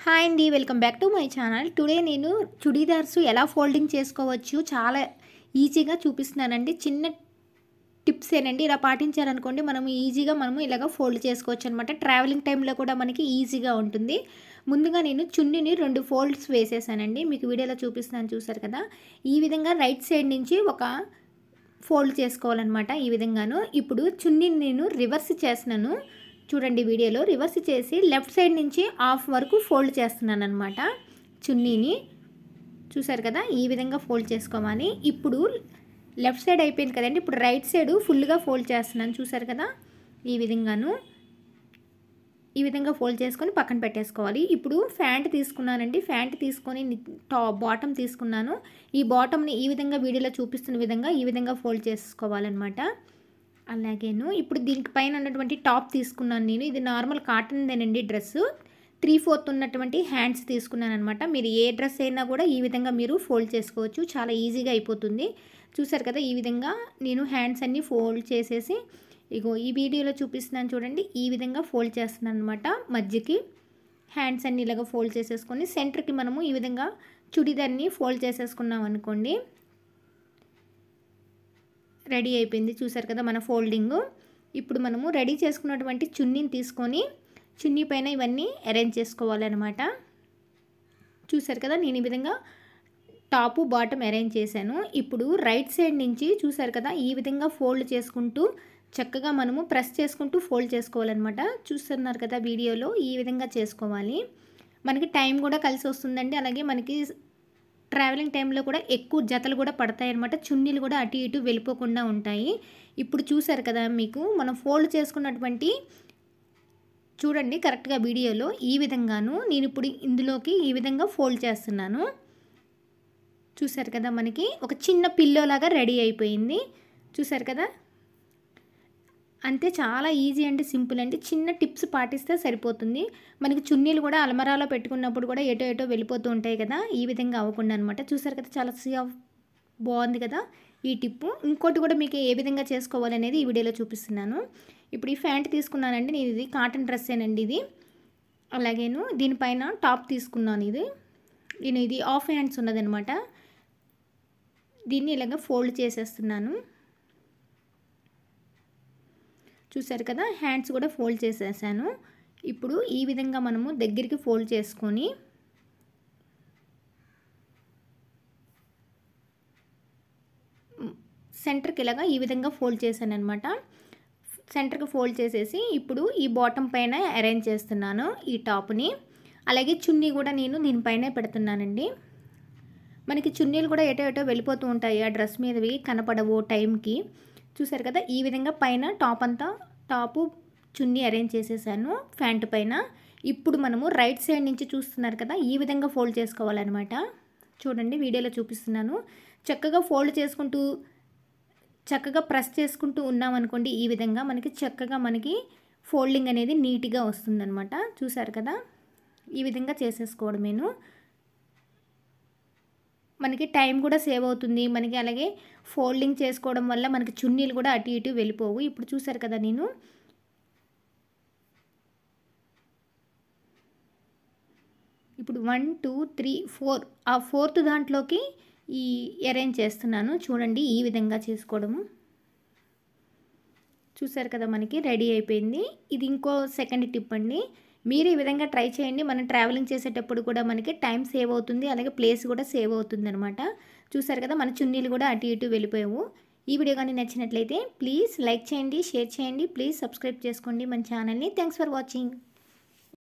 Hi అండి, welcome back to my channel. Today నేను చుడీదార్స్ ఎలా ఫోల్డింగ్ చేసుకోవచ్చు చాలా ఈజీగా చూపిస్తున్నానండి. చిన్న టిప్స్ ఏనండి, ఇలా పాటించారనుకోండి మనము ఈజీగా ఇలాగ ఫోల్డ్ చేసుకోవచ్చు అనమాట. ట్రావెలింగ్ టైంలో కూడా మనకి ఈజీగా ఉంటుంది. ముందుగా నేను చున్నీని 2 ఫోల్డ్స్ వేసేసానండి. మీకు వీడియోలో చూపిస్తున్నాను, చూసారు కదా. ఈ విధంగా రైట్ సైడ్ నుంచి ఒక ఫోల్డ్ చేసుకోవాలన్నమాట. ఈ విధంగాను ఇప్పుడు చున్నీని నేను రివర్స్ చేస్తున్నాను. చూడండి, వీడియోలో రివర్స్ చేసి లెఫ్ట్ సైడ్ నుంచి హాఫ్ వరకు ఫోల్డ్ చేస్తున్నాను అనమాట. చున్నీని చూసారు కదా, ఈ విధంగా ఫోల్డ్ చేసుకోవాలి. ఇప్పుడు లెఫ్ట్ సైడ్ అయిపోయింది కదండి, ఇప్పుడు రైట్ సైడ్ ఫుల్గా ఫోల్డ్ చేస్తున్నాను. చూసారు కదా, ఈ విధంగా ఫోల్డ్ చేసుకొని పక్కన పెట్టేసుకోవాలి. ఇప్పుడు ప్యాంట్ తీసుకున్నానండి. ప్యాంట్ తీసుకొని బాటమ్ తీసుకున్నాను. ఈ బాటమ్ని ఈ విధంగా వీడియోలో చూపిస్తున్న విధంగా ఈ విధంగా ఫోల్డ్ చేసుకోవాలన్నమాట. అలాగేను ఇప్పుడు దీనికి పైన ఉన్నటువంటి టాప్ తీసుకున్నాను నేను. ఇది నార్మల్ కాటన్దేనండి డ్రెస్సు. 3/4 ఉన్నటువంటి హ్యాండ్స్ తీసుకున్నాను అనమాట. మీరు ఏ డ్రెస్ అయినా కూడా ఈ విధంగా మీరు ఫోల్డ్ చేసుకోవచ్చు, చాలా ఈజీగా అయిపోతుంది. చూసారు కదా, ఈ విధంగా నేను హ్యాండ్స్ అన్నీ ఫోల్డ్ చేసేసి ఇగో ఈ వీడియోలో చూపిస్తున్నాను చూడండి, ఈ విధంగా ఫోల్డ్ చేస్తున్నాను అనమాట. మధ్యకి హ్యాండ్స్ అన్నీ ఇలాగ ఫోల్డ్ చేసేసుకొని సెంటర్కి మనము ఈ విధంగా చుడిదార్ని ఫోల్డ్ చేసేసుకున్నాం అనుకోండి, రెడీ అయిపోయింది. చూసారు కదా మన ఫోల్డింగ్. ఇప్పుడు మనము రెడీ చేసుకున్నటువంటి చున్నీని తీసుకొని చున్నీ పైన ఇవన్నీ అరేంజ్ చేసుకోవాలన్నమాట. చూసారు కదా, నేను ఈ విధంగా టాపు బాటమ్ అరేంజ్ చేశాను. ఇప్పుడు రైట్ సైడ్ నుంచి చూసారు కదా, ఈ విధంగా ఫోల్డ్ చేసుకుంటూ చక్కగా మనము ప్రెస్ చేసుకుంటూ ఫోల్డ్ చేసుకోవాలన్నమాట. చూస్తున్నారు కదా వీడియోలో, ఈ విధంగా చేసుకోవాలి. మనకి టైం కూడా కలిసి వస్తుందండి. అలాగే మనకి ట్రావెలింగ్ టైంలో కూడా ఎక్కువ జతలు కూడా పడతాయి అన్నమాట. చున్నీలు కూడా అటు ఇటు వెళ్ళిపోకుండా ఉంటాయి. ఇప్పుడు చూసారు కదా, మీకు మనం ఫోల్డ్ చేసుకున్నటువంటి చూడండి కరెక్ట్గా వీడియోలో ఈ విధంగాను నేను ఇప్పుడు ఇందులోకి ఈ విధంగా ఫోల్డ్ చేస్తున్నాను. చూసారు కదా, మనకి ఒక చిన్న పిల్లో లాగా రెడీ అయిపోయింది. చూసారు కదా, అంతే, చాలా ఈజీ అండి, సింపుల్ అండి. చిన్న టిప్స్ పాటిస్తే సరిపోతుంది. మనకి చున్నీలు కూడా అలమరాలో పెట్టుకున్నప్పుడు కూడా ఎటో వెళ్ళిపోతూ ఉంటాయి కదా, ఈ విధంగా అవ్వకుండా అనమాట. చూసారు కదా, చాలా బాగుంది కదా ఈ టిప్పు. ఇంకోటి కూడా మీకు ఏ విధంగా చేసుకోవాలనేది ఈ వీడియోలో చూపిస్తున్నాను. ఇప్పుడు ఈ ప్యాంట్ తీసుకున్నానండి నేను. ఇది కాటన్ డ్రెస్సేనండి ఇది. అలాగేను దీనిపైన టాప్ తీసుకున్నాను. ఇది హాఫ్ హ్యాండ్స్ ఉన్నదనమాట. దీన్ని ఇలాగ ఫోల్డ్ చేసేస్తున్నాను. చూసారు కదా, హ్యాండ్స్ కూడా ఫోల్డ్ చేసేసాను. ఇప్పుడు ఈ విధంగా మనము దగ్గరికి ఫోల్డ్ చేసుకొని సెంటర్కి ఇలాగా ఈ విధంగా ఫోల్డ్ చేశాను అనమాట. సెంటర్కి ఫోల్డ్ చేసేసి ఇప్పుడు ఈ బాటమ్ పైన అరేంజ్ చేస్తున్నాను ఈ టాప్ని. అలాగే చున్నీ కూడా నేను దీనిపైనే పెడుతున్నానండి. మనకి చున్నీలు కూడా ఎటో వెళ్ళిపోతూ ఉంటాయి, ఆ డ్రెస్ మీదవి కనపడవు టైంకి. చూసారు కదా, ఈ విధంగా పైన టాపు చున్నీ అరేంజ్ చేసేసాను ప్యాంట్ పైన. ఇప్పుడు మనము రైట్ సైడ్ నుంచి చూస్తున్నారు కదా, ఈ విధంగా ఫోల్డ్ చేసుకోవాలన్నమాట. చూడండి, వీడియోలో చూపిస్తున్నాను. చక్కగా ఫోల్డ్ చేసుకుంటూ చక్కగా ప్రెస్ చేసుకుంటూ ఉన్నామనుకోండి, ఈ విధంగా మనకి ఫోల్డింగ్ అనేది నీట్గా వస్తుందన్నమాట. చూసారు కదా, ఈ విధంగా చేసేసుకోవడమేను. మనకి టైం కూడా సేవ్ అవుతుంది. మనకి అలాగే ఫోల్డింగ్ చేసుకోవడం వల్ల మనకి చున్నీలు కూడా అటు ఇటు వెళ్ళిపోవు. ఇప్పుడు చూసారు కదా, నేను ఇప్పుడు 1 2 3 4 ఆ 4th దాంట్లోకి ఈ అరేంజ్ చేస్తున్నాను. చూడండి, ఈ విధంగా చేసుకోవడము. చూసారు కదా, మనకి రెడీ అయిపోయింది. ఇది ఇంకో సెకండ్ టిప్ అండి. మీరు ఈ విధంగా ట్రై చేయండి. మనం ట్రావెలింగ్ చేసేటప్పుడు కూడా మనకి టైం సేవ్ అవుతుంది, అలాగే ప్లేస్ కూడా సేవ్ అవుతుంది అనమాట. చూసారు కదా, మన చున్నీలు కూడా అటు ఇటు వెళ్ళిపోయావు. ఈ వీడియో కానీ నచ్చినట్లయితే ప్లీజ్ లైక్ చేయండి, షేర్ చేయండి, ప్లీజ్ సబ్స్క్రైబ్ చేసుకోండి మన ఛానల్ని. Thanks for watching.